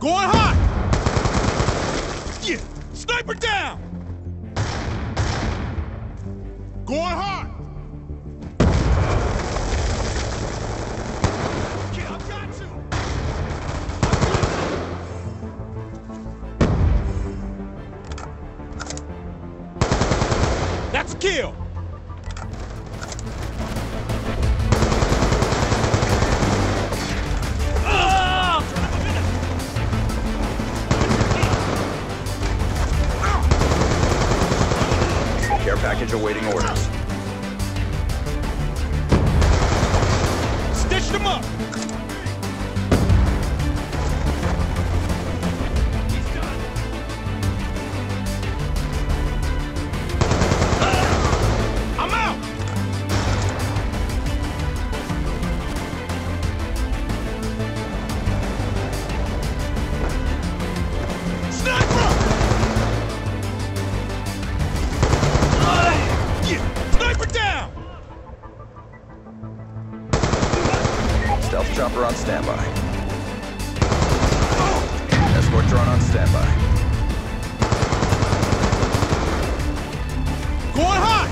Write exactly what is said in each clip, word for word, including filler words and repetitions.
Going hot! Yeah! Sniper down! Going hot! Yeah, I've got you! That's a kill! Care package awaiting orders. Stitched him up! He's done. I'm out! Sniper! Sniper down! Stealth chopper on standby. Escort drone on standby. Going hot!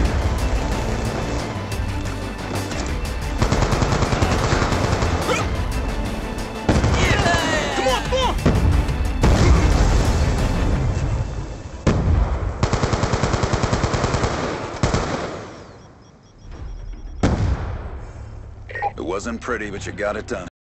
Come on, come on! It wasn't pretty, but you got it done.